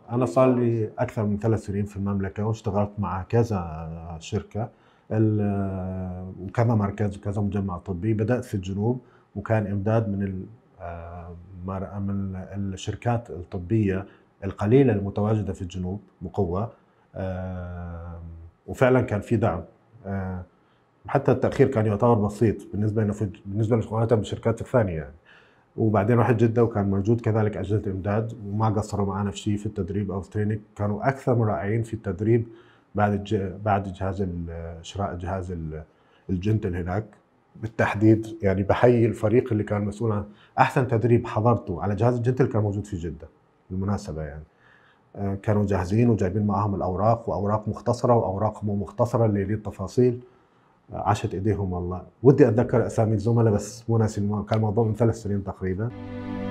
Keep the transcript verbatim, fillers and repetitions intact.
أنا صار لي أكثر من ثلاث سنين في المملكة، واشتغلت مع كذا شركة ال- وكذا مركز وكذا مجمع طبي. بدأت في الجنوب، وكان إمداد من ال- آه، مر- من الشركات الطبية القليلة المتواجدة في الجنوب بقوة. آه، وفعلا كان في دعم. آه، حتى التأخير كان يعتبر بسيط بالنسبة لنا في بالنسبة مقارنة بالشركات الثانية يعني. وبعدين رحت جدة، وكان موجود كذلك أجهزة إمداد، وما قصروا معنا في شيء في التدريب أو التريننج. كانوا أكثر من رائعين في التدريب بعد الج... بعد جهاز ال- شراء جهاز ال- الجنتل هناك بالتحديد. يعني بحيي الفريق اللي كان مسؤول عن أحسن تدريب حضرته على جهاز الجنتل، كان موجود في جدة بالمناسبة يعني. آه، كانوا جاهزين وجايبين معاهم الأوراق، وأوراق مختصرة وأوراق مو مختصرة اللي ليه التفاصيل. عاشت ايديهم والله. ودي اتذكر اسامي الزملاء بس مو ناسي الم- كان الموضوع من ثلاث سنين تقريبا.